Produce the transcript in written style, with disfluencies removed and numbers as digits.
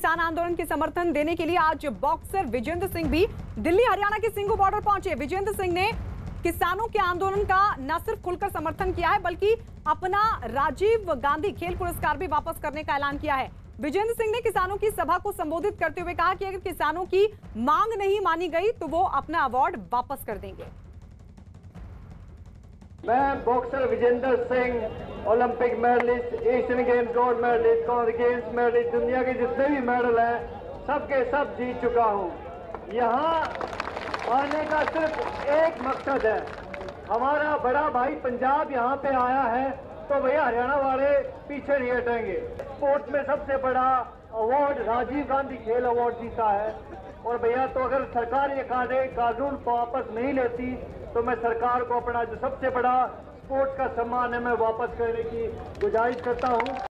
किसान आंदोलन के समर्थन देने के लिए आज बॉक्सर विजेंद्र सिंह भी दिल्ली हरियाणा के सिंघू बॉर्डर पहुंचे। विजेंद्र सिंह ने किसानों के आंदोलन का न सिर्फ खुलकर समर्थन किया है बल्कि अपना राजीव गांधी खेल पुरस्कार भी वापस करने का ऐलान किया है। विजेंद्र सिंह ने किसानों की सभा को संबोधित करते हुए कहा कि अगर किसानों की मांग नहीं मानी गई तो वो अपना अवार्ड वापस कर देंगे। मैं boxer Vijender Singh, Olympic medallist, Asian Games gold medallist, common games medallist, दुनिया के जितने भी मेडल हैं सबके सब जीत चुका हूं। यहाँ आने का सिर्फ एक मकसद है, हमारा बड़ा भाई पंजाब यहाँ पे आया है तो भैया हरियाणा वाले पीछे नहीं हटेंगे। स्पोर्ट्स में सबसे बड़ा अवार्ड राजीव गांधी खेल अवार्ड जीता है और भैया तो अगर सरकार ये कानून वापस नहीं लेती तो मैं सरकार को अपना जो सबसे बड़ा स्पोर्ट्स का सम्मान है मैं वापस करने की गुजारिश करता हूं।